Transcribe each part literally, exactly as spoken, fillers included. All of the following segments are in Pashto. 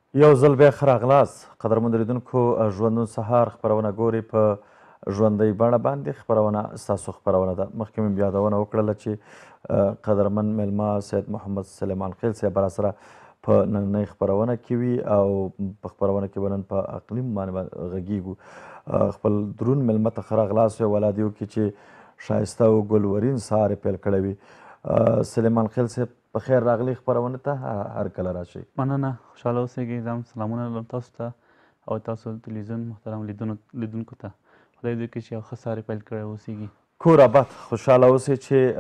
یو ځل بیا ښه راغلاست قدرمنو لیدونکو ژوندون سهار خپرونه ګوري په ژوندۍ بڼه باندې خپرونه ستاسو خپرونه ده. مخکې مې یادونه وکړله چې قدرمن میلمه سید محمد سلیمان خیل صاحب به راسره په نننۍ خپرونه کې وي او په خپرونه کې به نن په اقلیم باندې غږیږو. خپل دروند میلمه ته ښه راغلاست ویلا دې وکړي چې ښایسته او ګلورین سهار یې پیل کړی وي. سلیمان خیل صاحب په خیر راغلی خپرونې ته هر کله راشئ. مننه، خوشحاله اوسئ. زه هم سلامونه لرم تاسو ته او تاسو تلویزیون محترم لیدونکو ته. خدای دې وکړي چې یو ښه سهار پیل کړی اوسیږي. کور آباد خوشحاله اوسئ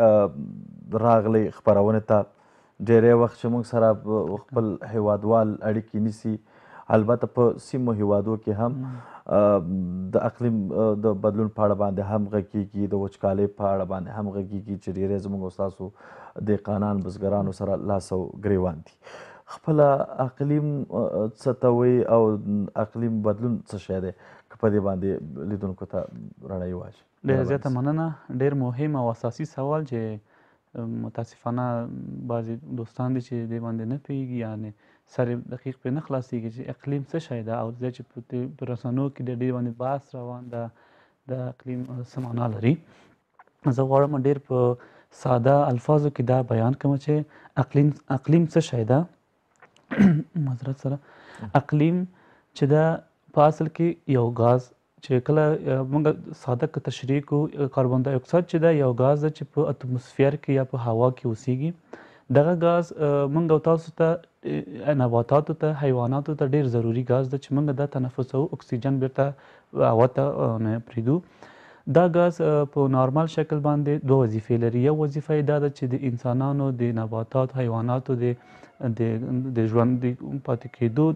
چې راغلی خپرونې ته. ډېری وخت چې موږ سره خپل هیوادوال اړیکې نیسي، البته په سیمو هیوادو کې هم د اقلیم د بدلون په اړه باندې هم غږیږي، د وچکالۍ په اړه باندې هم غږیږي چې ډېری زموږ او ستاسو دهقانان بزګرانو سره لاس او ګریوان دي. خپله اقلیم څه ته وایي او اقلیم بدلون څه شی دی؟ که په دې باندې لیدونکو ته رڼایي واچوي. ډېره زیاته مننه. ډېر مهم او اساسي سوال چې متاسفانه بعضې دوستان دي چې دې باندې نه پوهېږي، یعنې سر یې دقیق پرې نه خلاصېږي چې اقلیم څه شی ده، او زه چې په رسنیو کې د دې باندې بحث روان ده د اقلیم څه معنا لري. زه غواړم ډېر په ساده الفاظو کې دا بیان کړم چې اقلیم اقلیم څه شی ده. معذرت سره اقلیم چې ده په اصل کې یو غاز چې کله موږ ساده که تشریح کړو، کاربن دای اکساید چې ده یو غاز ده چې په اتموسفیر کې یا په هوا کې اوسیږي. دغه غاز موږ او تاسو ته، نباتاتو ته، حیواناتو ته ډېر ضروري غاز ده چې موږ دا تنفسوو، اکسیجن بیرته هوا ته نه پرېږدو. دا غاز په نارمال شکل باندې دوه وظیفې لري. یو وظیفه یې دا ده چې د انسانانو، د نباتاتو، حیواناتو د د ژوندي پاتې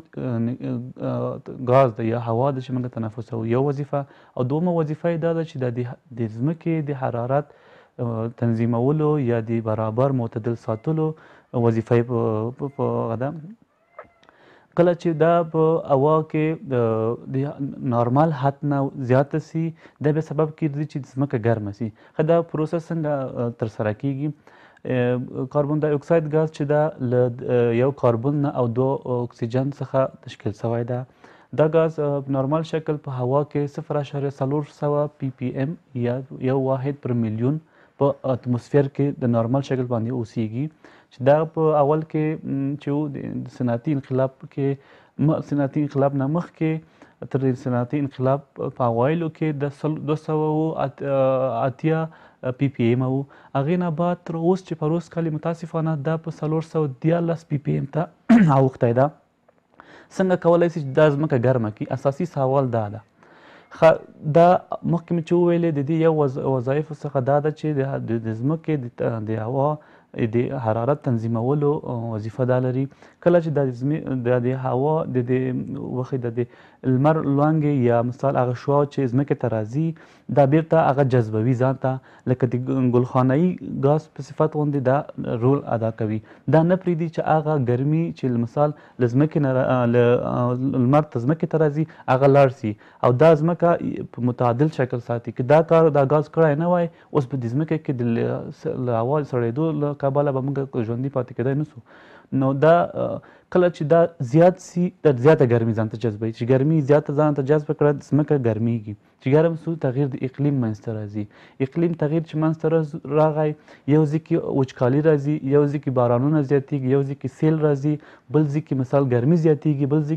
کېدو غاز ده یا هوا ده چې موږ تنفسوو، یو وظیفه. او دومه وظیفه یې دا ده چې د ځمکې د حرارت تنظیمولو یا د برابر معتدل ساتلو وظیفه یې په هغه ده. کله چې دا په هوا کې د نارمال حد نه زیاته سي، دا به سبب کېږي چې ځمکه ګرمه سي. ښه، دا پروسه څنګه ترسره کېږي؟ کاربن دای اکساید غاز چې دا له یو کاربن نه او دوه اکسیجن څخه تشکیل شوی ده. دا غاز په نارمال شکل په هوا کې صفر اعشاریه څلور سوه پی پی ام یا یو واحد پر میلیون په اتموسفیر کې د نارمال شکل باندې اوسیږي. چې دا په اول کې چې د صنعتي انقلاب کې صنعتي انقلاب نه مخکې تر صنعتي انقلاب په اوایلو کې د دوه سوه اتیا پی پی ایم وو. هغې نه بعد تر اوس چې پر اوس کال متاسفانه دا په څلور سوه دیارلس پی پی ایم ته اوښتی ده. څنګه کولی شي چې دا ځمکه ګرمه کړي؟ اساسي سوال دا ده. دا مخکې مې چې وویلې د دې یو وظایفو څخه دا ده چې د ځمکې د هوا د حرارت تنظیمولو وظیفه دا لري. کله چې د د هوا د د وخت د لمر وړانګې یا مثال هغه شعاع چې ځمکې ته راځي، دا بیرته هغه جذبوي ځان ته، لکه د ګلخانهیي ګاز په صفت غوندې دا رول ادا کوي. دا نه پرېږدي چې هغه ګرمي چې مثال له ځمکې نه له لمر ته ځمکې ته راځي هغه لاړ سي، او دا ځمکه په متعادل شکل ساتي. که دا کار دا ګاز کړی نه وای، اوس په دې ځمکه کې د هوا سړېدو له کبله به موږ ژوندي پاتې کېدی نه سو. نو دا کله چې دا زیات سي، دا زیاته ګرمي ځان ته جذبوي. چې ګرمي زیاته ځان ته جذب کړه، ځمکه ګرمیږي. چې ګرم سو، تغییر د اقلیم منځته راځي. اقلیم تغییر چې منځته راغی، یو ځای کې وچکالي راځي، یو ځای کې بارانونه زیاتېږي، یو ځای کې سیل راځي، بل ځای کې مثال ګرمي زیاتېږي، بل ځای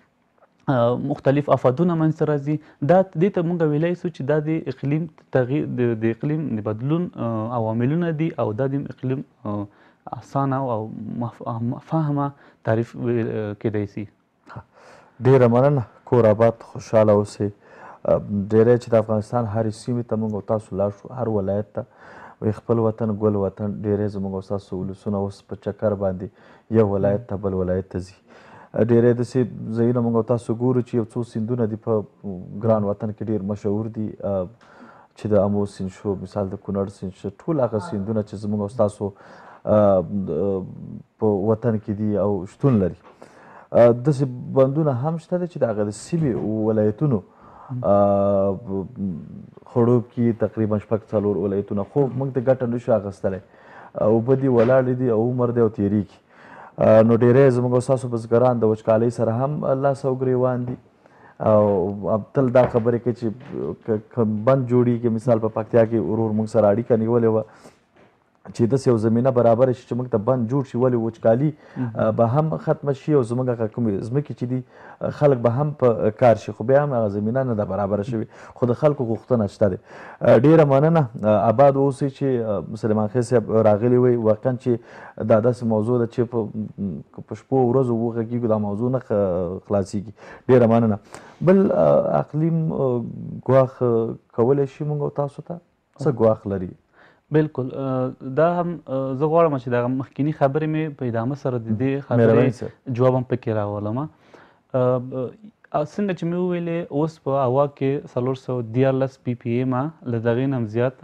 کې مختلف آفاتونه منځته راځي. دا دې ته موږ ویلی سو چې دا د اقلیم تغییر د اقلیم د بدلون عواملونه دي، او دا د اقلیم اسانه او فهمه تعریف کېدی سي. ډېره مننه. کور آباد خوشحاله اوسئ. ډېری چې د افغانستان هرې سیمې ته موږ او تاسو لاړ شو، هر ولایت ته، وایي خپل وطن ګل وطن. ډېری زموږ او ستاسو ولسونه اوس په چکر باندې یو ولایت ته بل ولایت ته ځي. ډېری داسې ځایونه موږ او تاسو ګورو چې یو څو سیندونه دي په ګران وطن کې ډېر مشهور دي، چې د امو سیند شو، مثال د کونړ سیند شو، ټول هغه سیندونه چې زموږ او ستاسو په وطن کې دي او شتون لري. داسې بندونه هم شته دی چې د هغه د سیمې ولایتونو خړوب کې تقریبا شپږ څلور ولایتونه، خو موږ د ګټه نشو اخیستلی. اوبه دي ولاړې دي او عمر دی او تېرېږي. نو ډېری زموږ او ستاسو بزګران د وچکالۍ سره هم لاس او ګرېوان دي او تل دا خبرې کوي چې که بند جوړېږي مثال په پکتیا کې ورور موږ سره اړیکه نیولې وه چې داسې یو زمینه برابره شي چې موږ ته بند جوړ شي ولې وچکالي به هم ختمه شي او زموږ هغه کومې ځمکې چې دي خلک به هم په کار شي خو بیا هم هغه زمینه نه ده برابره شوې خو د خلکو غوښتنه شته دی. ډېره مننه آباد اوسئ چې سلیمان خېل صاحب راغلي وئ واقعا چې دا داسې موضوع ده چې په شپو ورځو وغږېږو دا موضوع نه خلاصېږي. ډېره مننه. بل اقلیم ګواښ کولی شي موږ او تاسو ته څه ګواښ لري؟ بالکل دا هم زه غواړم چې دغه مخکینی خبرې مې په ادامه سره د دې خبرې جواب هم پکې راولم. څنګه چې مې وویلې اوس په هوا کې څلور سوه دیارلس پی پی ایم له دغې نه هم زیات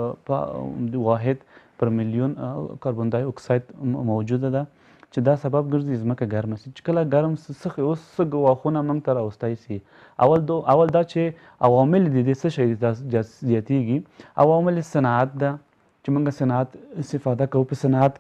په واحد پر میلیون کاربن دای اکساید موجوده ده چې دا سبب ګرځي ځمکه ګرمه سي چې کله ګرم څه اوس څه ګواښونه موږ ته راوستی سي. اول دو اول دا چې عوامل دي د څه شی زیاتېږي. عوامل صنعت ده چې موږ صنعت استفاده کوو په صنعت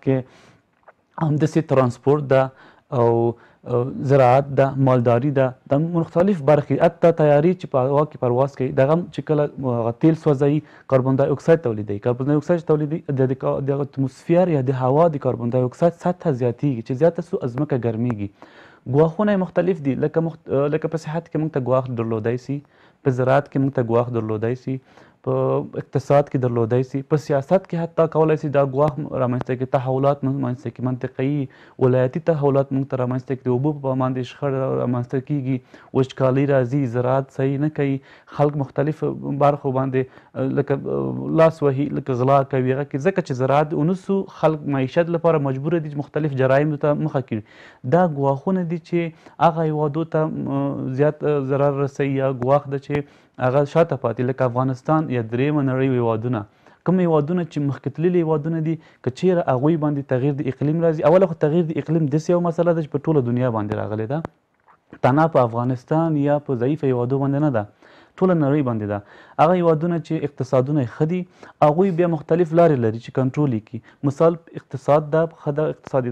کې همداسې ترانسپورټ ده او زراعت ده مالداري ده د مختلف برخې حتی تیاري چې په هوا کې پرواز کوي دغه چې کله تیل سوځوي کاربن دای اکساید تولیدوي. کاربن دای اکساید تولیدوي د اتموسفیر یا د هوا د کاربن دای اکساید سطحه زیاتېږي چې زیاته سو ځمکه ګرمېږي. ګواښونه مختلف دي لکه مخت... لکه په صحت کې موږ ته ګواښ درلودی سي په زراعت کې موږ ته ګواښ درلودی سي په اقتصاد کې درلودی سي په سیاست کې حتی کولی سي دا ګواښ رامنځته کړي تحولات رامنځته کړي منطقي ولایتي تحولات موږ ته رامنځته کړي د اوبو په باندې شخړه رامنځته کېږي وچکالۍ راځي زراعت صحیح نه کوي خلک مختلف برخو باندې لکه لاس وهي لکه غلا کوي هغه کې ځکه چې زراعت ونسو خلک معیشت لپاره مجبوره دي چې مختلف جرایمو ته مخه کړي. دا ګواښونه دي چې هغه هیوادو ته زیات ضرر رسوي یا ګواښ ده چې هغه شاته پاتې لکه افغانستان یا درېیمه نړۍ هیوادونه کوم هیوادونه چې مخکې تللي هیوادونه دي که چیرې هغوی باندې تغییر د اقلیم راځي. اوله خو تغییر د اقلیم داسې یو مسله ده چې په ټوله دنیا باندې راغلې ده تنها په افغانستان یا په ضعیفه هیوادو باندې نه ده ټوله نړۍ باندې ده. هغه هیوادونه چې اقتصادونه یې ښه دي هغوی بیا مختلف لارې لري چې کنټرول یې کړي. مثال اقتصاد ده ښه ده اقتصادي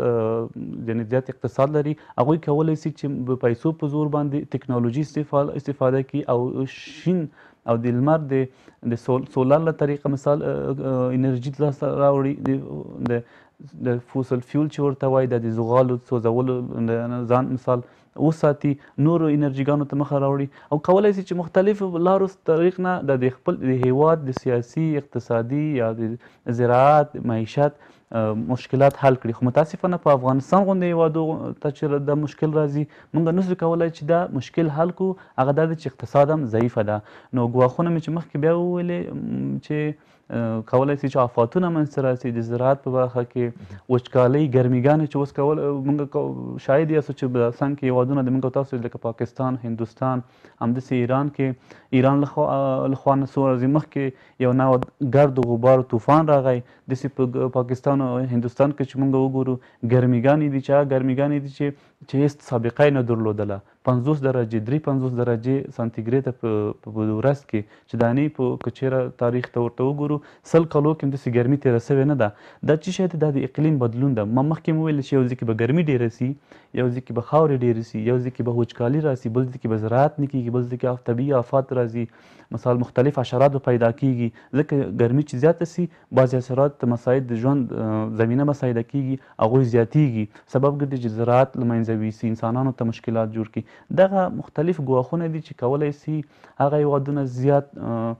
یعنې زیات اقتصاد لري هغوی کولی سي چې په پیسو په زور باندې ټکنالوژي استفاده کړي او شین او د لمر د د سولر له طریقه مثال انرژي لاسته راوړي د فوسل فیول چې ورته وایي د زغالو سوځولو ځان مثال وساتي نورو انرژیګانو ته مخه راوړي او کولی سي چې مختلفو لارو طریق نه د خپل د هیواد د سیاسي اقتصادي یا د زراعت معیشت مشکلات حل کړي. خو متاسفانه په افغانستان غوندې هیوادو ته چې دا مشکل راځي موږ نسو کولی چې دا مشکل حل کړو هغه دا ده چې اقتصاد هم ضعیفه ده. نو ګواښونه مې چې مخکې بیا وویلې چې کولی سي چې آفاتونه منځته راسي د زراعت په برخه کې وچکالۍ ګرمیګانې چې اوس کول موږ شاید یاستو چې په څنګ کې هیوادونه د موږ او تاسو لکه پاکستان هندوستان همداسې ایران کې ایران له خوا نه څو ورځې مخکې یو نوع ګرد و غبار طوفان راغی داسې په پاکستان او هندوستان کې چې موږ وګورو ګرمیګانې دي چې هغه ګرمیګانې دي چې چې هېڅ سابقه یې نه درلودله پنځوس درجې درې پنځوس درجې سانتیګریډه په ورځ کې چې دا نه په که چېرې تاریخ ته ورته وګورو سل کالو کې همداسې ګرمي تېره سوې نه ده. دا چې شی دی دا د اقلیم بدلون ده. ما مخکې مې وویل چې یو ځای کې به ګرمي ډېره سي یو ځای کې به خاورې ډېرې سي یو ځای کې به وچکالي راسي بل ځای کې به زراعت نه کېږي بل ځای کې طبیعي آفات راځي مثال مختلف حشرات به پیدا کېږي ځکه ګرمي چې زیاته سي بعضې حشرات مساعد د ژوند زمینه مساعده کېږي هغوی زیاتېږي سبب ګرځي چې زراعت له منځه یوسي انسانانو ته مشکلات جوړ کړي. دغه مختلف ګواښونه دي چې کولی سي هغه هیوادونه زیات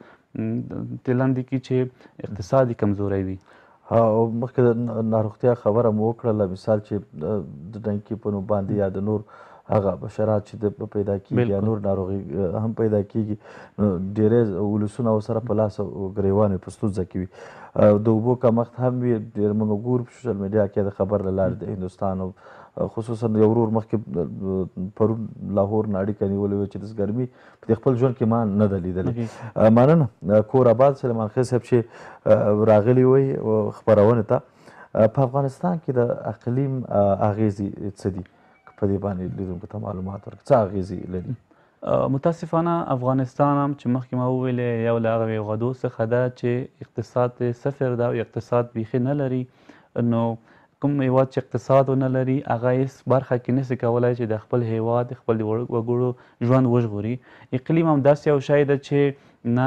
لاندې کړي چې اقتصاد یې کمزوری وي. او مخکې د ناروغتیا خبره مو وکړله مثال چې د ډنکي په نوم باندې یا د نور هغه بشرات چې د پیدا کېږي یا نور ناروغي هم پیدا کېږي نو ډېری ولسونه ورسره په لاس ګرېوان وي په ستونزه کې وي. د اوبو کمښت هم وي ډېر موږ ګورو په سوشل میډیا کې د خبر له لارې د هندوستان او خصوصا یو ورور مخکې پرون لاهور نه اړیکه نیولې وه چې داسې ګرمي په خپل ژوند کې ما نه ده لیدلې. مننه کور آباد سلیمان خېل صاحب چې راغلي وئ خپرونې ته په افغانستان کې د اقلیم اغېزې څه دي په دې باندې لیدونکو ته معلومات ورکړه څه اغېزې لري؟ متاسفانه افغانستان هم چې مخکې ما وویلې یو له هغه هیوادو څخه ده چې اقتصاد صفر ده او اقتصاد بیخي نه لري. نو کوم هیواد چې اقتصاد ونه لري هغه هېڅ برخه کې نسي کولی چې د خپل هیواد خپل د وګړو ژوند وژغوري. اقلیم هم داسې یو شی ده چې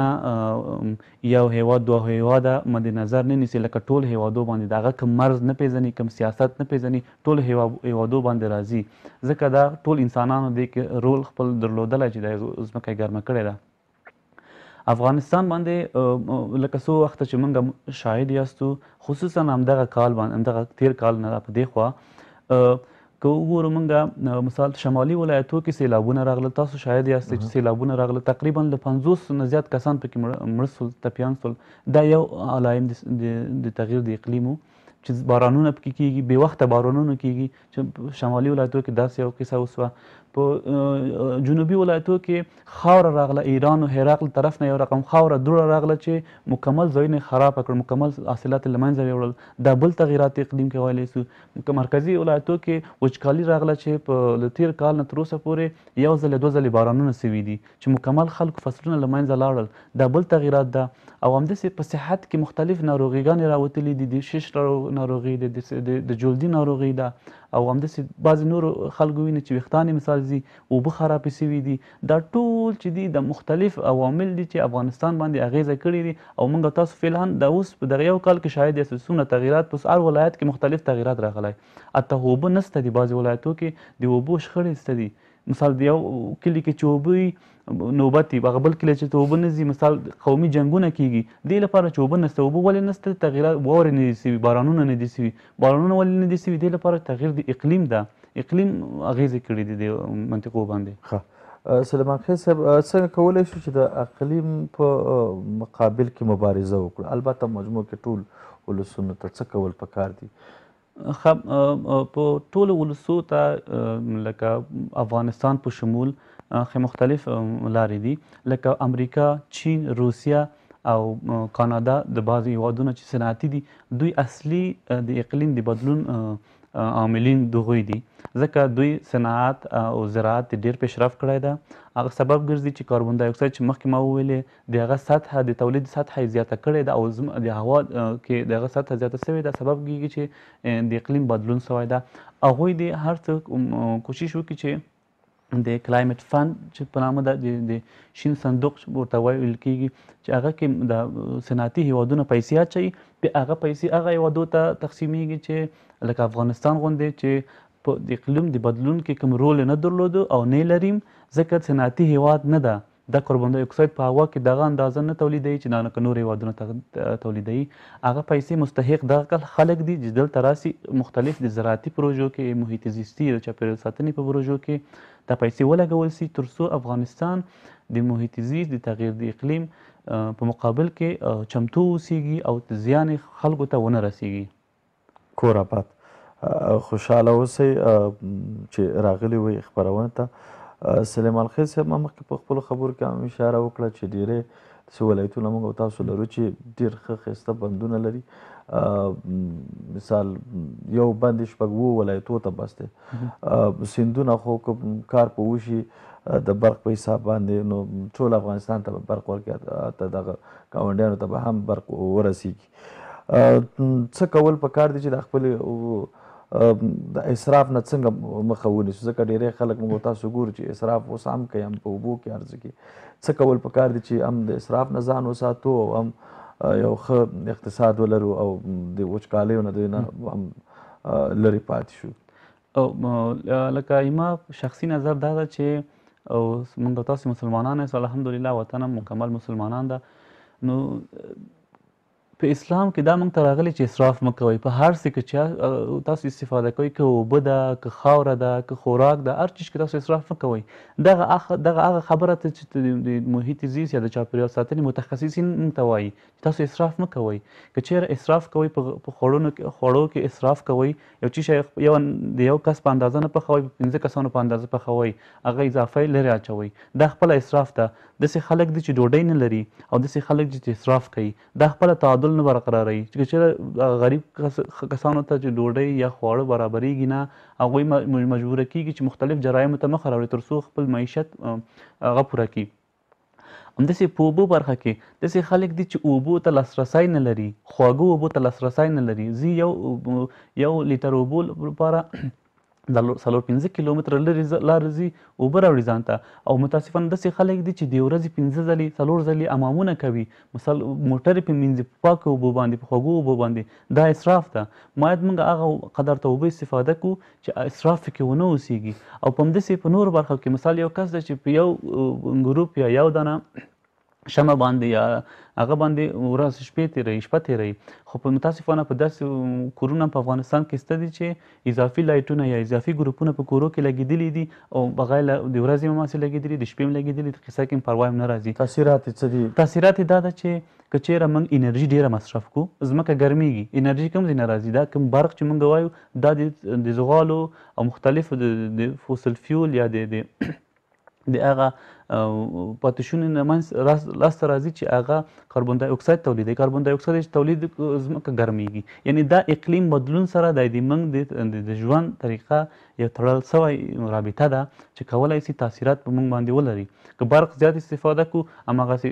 نه یو هیواد دوه هیواده مد نظر نه نیسي، لکه ټول هیوادو باندې د هغه کوم مرز نه پیژني، کوم سیاست نه پیژني، ټول هیوادو باندې راځي. ځکه دا ټول انسانانو دې کې رول خپل درلودلی چې د ځمکه یې ګرمه کړې ده. افغانستان باندې لکه څو وخته چې موږ شاهد یاستو، خصوصا همدغه کال باندې همدغه تیر کال نه په دې خوا که وګورو موږ مثال شمالي ولایتو کې سیلابونه راغلل. تاسو شاهد یاستئ چې سیلابونه راغلل، تقریبا له پنځوس نه زیات کسان پکې مړه سول، ټپیان سول. دا یو علایم د تغییر د اقلیم و چې بارانونه پکې کېږي، بې وخته بارانونه کېږي چې شمالي ولایتو کې داسې یو کیسه وسوه. په جنوبي ولایتو کې خاوره راغله، ایران او هرقل طرف نه یو رقم خاوره دوړه راغله چې مکمل ځایونه یې خراب کړل، مکمل حاصلات یې له منځه یوړل. دا بل تغیرات اقلیم کې ویلی سو. مرکزي ولایتو کې وچکالي راغله چې په له تېر کال نه تر اوسه پورې یو ځل دوه ځلې بارانونه سوي دي چې مکمل خلکو فصلونه له منځه لاړل. دا بل تغیرات ده. او همداسې په صحت کې مختلف ناروغیګانې راوتلي دي، د شش ناروغي ده، د جلدي ناروغي ده، او همداسې بعضې نورو خلکو ویني چې ویښتان یې مثال ځي، اوبه خرابې سوي دي. دا ټول چې دي د مختلف عوامل دي چې افغانستان باندې اغیزه کړي دي. او موږ تاسو فعلا د اوس په دغه یو کال کې شاهد یاست څومره تغیرات په هر ولایت کې مختلف تغیرات راغلی. حتی اوبه نسته دي، بعضې ولایتو کې د اوبو شخړې سته دي. مثال د یو کلي کې چې اوبه نوبت وي، هغه بل کلی چې اوبه نه ځي، مثال قومي جنګونه کېږي، دې لپاره چې اوبه نسته. اوبه ولې نسته؟ تغیرات واورې نه دي سوي، بارانونه نه دي سوي. بارانونه ولې نه دي سوي؟ دې لپاره تغییر د اقلیم ده، اقلیم اغیزې کړي دي د منطقو باندې. ښه سلیمان خیل صاحب، څنګه کولی شو چې د اقلیم په مقابل کې مبارزه وکړو؟ البته مجموع کې ټول ولسونو ته څه کول پکار دي؟ په ټولو ولسو ته لکه افغانستان په شمول مختلف لارې دي، لکه امریکا، چین، روسیه او کانادا د بعضې هیوادونه چې صنعتي دي، دوی اصلي د اقلیم د بدلون عاملین دغوی دي. ځکه دوی صنعت او زراعت ډېر پیشرفت کړی ده. هغه سبب ګرځي چې کاربن دای اکساید چې مخکې ما وویلې د هغه سطحه د تولید سطحه یې زیاته کړې ده، او د هوا کې د هغه سطحه زیاته سوې ده، سبب کېږي چې د اقلیم بدلون سوی ده. هغوی د هر څه کوشش وکړي چې د کلایمټ فند چې په نامه ده، د شین صندوق ورته ویل کېږي، چې هغه کې د صنعتي هیوادونه پیسې اچوي، بیا هغه پیسې هغه هیوادو ته تقسیمیږي چې لکه افغانستان غوندې چې په د اقلیم د بدلون کې کوم رول نه درلوده او نه لریم، ځکه صنعتي هیواد نه ده. دا کاربن دای اکساید په هوا کې دغه اندازه نه تولیدوي چې دا نور هیوادونه تولیدوي. هغه پیسې مستحق دغه خلک دي چې دلته راسي، مختلف د زراعتي پروژو کې، محیط زیستي د چاپیریال ساتنې په پروژو کې دا پیسې ولګول سي، تر څو افغانستان د محیط زیست د تغییر د اقلیم په مقابل کې چمتو اوسیږي او زیان خلکو ته ونه رسیږي. کور آباد، خوشحاله اوسئ چې راغلي وئ خپرونې ته. سلیمان خیل صاحب، ما مخکې په خپلو خبرو کې هم اشاره وکړه چې ډېری داسې ولایتونه موږ او تاسو لرو چې ډېر ښه ښایسته بندونه لري. مثال یو بند یې شپږ اووه ولایتو ته بس دی. سیندونه خو که کار په وشي د برق په حساب باندې، نو ټول افغانستان ته به برق ورکړي، ته دغه ګاونډیانو ته به هم برق ورسیږي. څه کول پکار دي چې د خپلې د اسراف نه څنګه مخه ونیسو؟ ځکه ډېری خلک موږ تاسو ګورو چې اسراف اوس هم کوي، هم په اوبو کې هر څه کې. څه کول پکار دي چې هم د اسراف نه ځان وساتو او هم یو ښه اقتصاد ولرو او د وچکالیو نه دوی نه هم لرې پاتې شو؟ لکه ایما شخصي نظر دا ده چې او موږ تاسو مسلمانان یاست، الحمدلله وطن هم مکمل مسلمانان ده. نو په اسلام کې دا موږ ته راغلی چې اسراف مه کوئ په هر څه کې چې تاسو استفاده کوئ، که اوبه ده، که خاوره ده، که خوراک ده، هر چیز کې تاسو اسراف مه کوئ. دغه دغه هغه خبره ته چې د محیط زیست یا د چاپیریال ساتنې متخصصین موږ ته وایي چې تاسو اسراف مه کوئ. که چېرې اسراف کوئ په خوړو کې اسراف کوئ، یو چیز یو د یو کس په اندازه نه پخوئ، په پنځه کسانو په اندازه پخوئ، هغه اضافه یې لرې اچوئ، دا خپله اسراف ده. داسې خلک دي چې ډوډۍ نه لري او داسې خلک دي چې اسراف کوي، دا خپله تعادل نه برقراروي. چې چېرې غریب کسانو ته چې ډوډۍ یا خواړه برابریږي نه، هغوی مجبوره کېږي چې مختلف جرایمو ته مخه راوړي تر څو خپل معیشت هغه پوره کړي. همداسې په اوبو برخه کې داسې خلک دي چې اوبو ته لاسرسی نه لري، خواږه اوبو ته لاسرسی نه لري. زه یو یو لیټر اوبو لپاره څلور پنځه کیلومتره لرې لارې ځي اوبه راوړي ځان ته. او متاسفانه داسې خلک دي چې د ورځې پنځه ځلې څلور ځلې حمامونه کوي، مثال موټر یې په مینځي په پاکو اوبو باندې، په خوږو اوبو باندې. دا اسراف ده. باید موږ هغه قدر ته اوبه استفاده کړو چې اسراف پکې ونه اوسېږي. او په همداسې په نورو برخو کې مثال یو کس دی چې په یو ګروپ یا یو دانه شمه باندې یا هغه باندې ورځ شپې تېروي شپه تېروي. خو په متاسفانه په داسې کورونه په افغانستان کې شته دي چې اضافي لایټونه یا اضافي ګروپونه په کورو کې لګېدلي دي او بغیر له د ورځې هم هسې لګېدلي د شپې هم لګېدلي د قصه کې هم پروا هم نه راځي. تاثیرات یې څه دي؟ تاثیرات یې دا ده چې که چېرې موږ انرژي ډېره مصرف کړو ځمکه ګرمېږي، انرژي کوم ځای نه راځي. دا کوم برق چې موږ وایو دا د زغالو او مختلفو د فوسل فیول یا د د هغه پاتې شونې نه منځ لاسته راځي چې هغه کاربن دای اکساید تولیدوي. کاربن دای اکساید چې تولید ځمکه ګرمېږي. یعنې دا اقلیم بدلون سره د موږ د ژوند طریقه یو تړل سوی رابطه ده چې کولی شي تاثیرات په موږ باندې ولري. که برق زیات استفاده کړو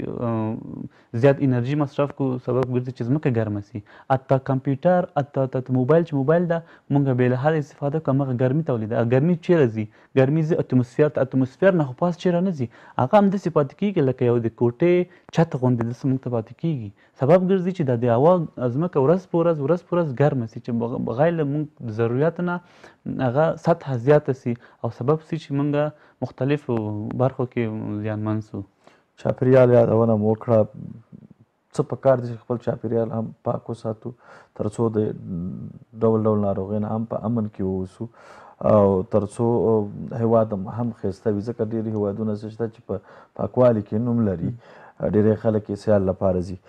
هماغسې زیات انرژي مصرف کړو سبب ګرځي چې ځمکه ګرمه سي. حتی کمپیوټر حتی موبایل چې موبایل ده موږ بې له حده استفاده کړو هماغه ګرمي تولیدوي. ګرمي چیرې ځي؟ ګرمي ځي اتموسفیر ته. اتموسفیر نه خو پاس چیرې نه ځي، هغه همداسې پاتې کېږي لکه یو د کوټې چت غوندې داسې موږ ته پاتې کېږي. سبب ګرځي چې دا د هوا ځمکه ورځ په ورځ ورځ په ورځ ګرمه سي چې بغیر له موږ ضرورت نه هغه سطحه زیاته سي او سبب سي چې موږ مختلفو برخو کې زیانمن سو. چاپېریال یادونه مو وکړه. څه پکار دي چې خپل چاپېریال هم پاک وساتو تر څو د ډول ډول ناروغیو نه هم په امن کې واوسو او تر څو هیواد هم ښایسته وي. ځکه ډېرې هیوادونه شته چې په پاکوالي کې نوم لري، ډېری خلک یې سیال لپاره ځي.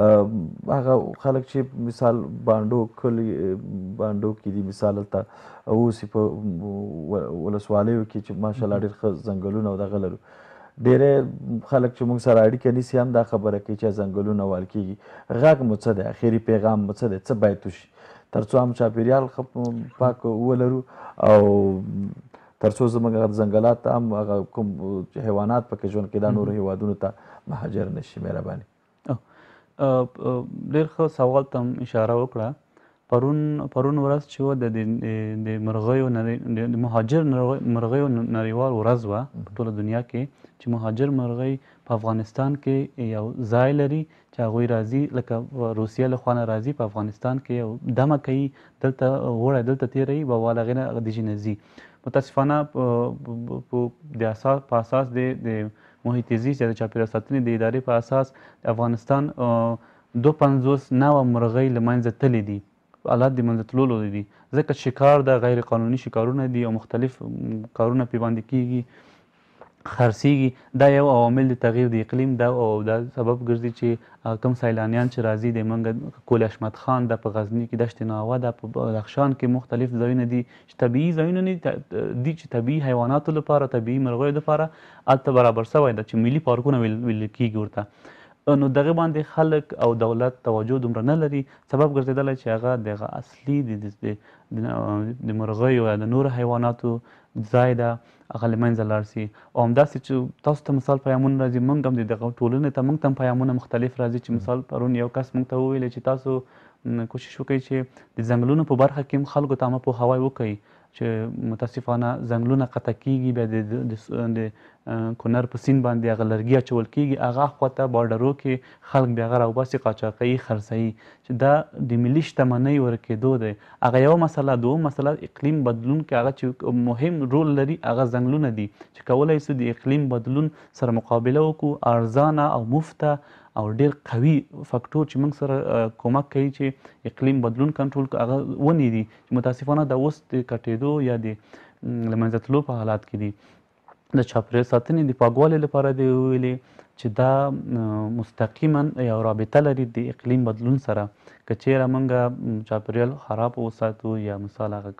هغه خلک چې مثال بانډو کلي بانډو کې دي مثال هلته اوسي په ولسوالیو کې چې ماشاءالله ډېر ښه ځنګلونه او دغه لرو. ډېری خلک چې موږ سره اړیکه نیسي هم دا خبره کوي چې ځنګلونه وال کېږي. غږ مو څه دی؟ اخري پیغام مو څه دی؟ څه باید وشي تر څو هم چاپېریال پاک ولرو او تر څو زموږ ځنګلات هم هغه کوم حیوانات پکې ژوند کوي دا نورو هیوادونو ته مهاجر نه شي. مهرباني. ډېر ښه سوال ته هم اشاره وکړه. پرون پرون ورځ چې وه د د مرغیو د مهاجر مرغیو نړیوال ورځ وه په ټوله دنیا کې چې مهاجر مرغۍ په افغانستان کې یو ځای لري چې هغوی راځي لکه روسیه له خوا نه راځي په افغانستان کې یو دمه کوي دلته وړی دلته تېروي به والا هغې نه د ژینه ځي. متاسفانه د اساس په اساس د محیط زیست یا د چاپېریال ساتنې د ادارې په اساس د افغانستان دو پنځوس نوه مرغۍ له منځه تللي دي، حالات د منځه تللو دي ځکه شکار ده، غیر قانوني شکارونه دي او مختلف کارونه پرې باندې کېږي، خرڅېږي. دا یو عوامل د تغییر د اقلیم ده او دا سبب ګرځي چې کوم سیلانیان چې راځي د موږ کول احمد خان ده په غزني کې، دشت ناوه ده په بدخشان کې، مختلف ځایونه دي چې طبیعي ځایونه دي چې طبیعي حیواناتو لپاره طبیعي مرغیو لپاره هلته برابر سوی ده چې ملي پارکونه ویل کېږي ورته. نو دغه باندې خلک او دولت توجه دومره نه لري، سبب ګرځېدلی چې هغه دغه اصلي د مرغیو یا د نورو حیواناتو ځای ده هغه له منځه لاړ سي. او همداسې چې تاسو ته مثال پیغامونه راځي موږ هم د دغه ټولنې ته موږ ته هم پیغامونه مختلف راځي چې مثال پرون یو کس موږ ته وویلی چې تاسو کوشش وکړئ چې د ځنګلونو په برخه کې هم خلکو ته عامه پوهاوی وکړئ چې متاسفانه ځنګلونه قطع کېږي، بیا د کونړ په سیند باندې هغه لرګي اچول کېږي، هغه خواته بارډرو کې خلک بیا هغه راوباسي قاچاقوي خرڅوي چې دا د ملي شتمنۍ ورکېدو دی. هغه یوه مسله. دوم مسله اقلیم بدلون کې هغه چې مهم رول لري هغه ځنګلونه دي چې کولی سو د اقلیم بدلون سره مقابله وکړو. ارزانه او مفته او ډېر قوي فکټور چې موږ سره کومک کوي چې اقلیم بدلون کنټرول کړو هغه ونې دي چې متاسفانه دا اوس د کټېدو یا د له منځه تلو په حالات کې دي. د چاپېریال ساتنې د پاکوالي لپاره دی ویلې چې دا مستقیما یو رابطه لري د اقلیم بدلون سره. که چیرې موږ چاپېریال خراب وساتو یا مثال هغه کوم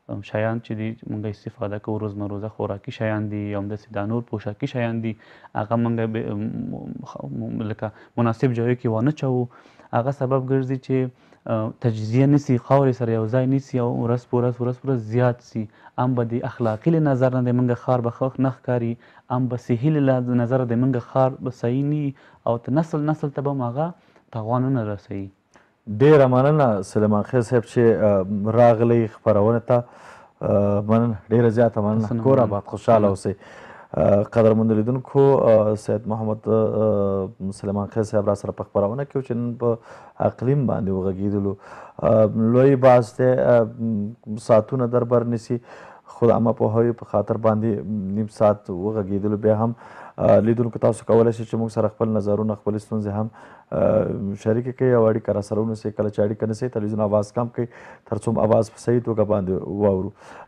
شیان چې دي موږ استفاده کوو روزمروزه خوراکي شیان دي یا همداسې دا نور پوشاکي شیان دي هغه موږ لکه مناسب ځایو کې وانه چوو هغه سبب ګرځي چې تجزیه نسي خاورې سره یو ځای نیسي او ورځ په ورځ ورځ په ورځ زیات سي هم به د اخلاقي له نظر نه د موږ ښار به ښه نه ښکاري هم به صحي له نظره د موږ ښار به صحیح نه او ته نسل نسل ته به هم هغه تاوانونه رسوي. ډیره مننه سلیمان خیل صاحب چې راغلی خپرونې ته مننه ډیره زیاته مننه کور آباد خوشحاله اوسئ. قدرمنو لیدونکو سید محمد سلیمان خیل صاحب را سره په خپرونه کې و چې نن په اقلیم باندې وغږېدلو لوی بحث دی ساعتونه در بر نیسي خو د عامه پوهاوي په خاطر باندې نیم ساعت وغږېدلو بیا هم لیدونکو تاسو کولی شئ چې موږ سره خپل نظرونه خپلې ستونزې هم شریکې کړئ او اړیکه را سره ونیسئ. کله چې اړیکه نیسئ تلویزیون اواز کم کړئ تر څو اواز په صحیح توګه باندې واورو.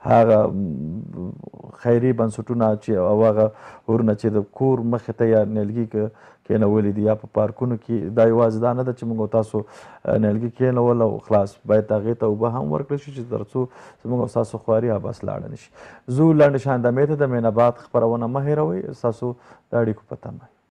هغه خیري بنسټونه چې او هغه ورونه چې د کور مخې ته یا نیلګي کېنولي دي یا په پارکونو کې دا یوازې دا نه ده چې موږ تاسو نیلګي کېنول او خلاص باید هغې ته اوبه هم ورکړل شي چې تر څو زموږ او ستاسو خواري ابس لاړه نه شي. زه لنډ شان دمې ته د مین آباد خپرونه مه هېروئ ستاسو د اړیکو په تمه.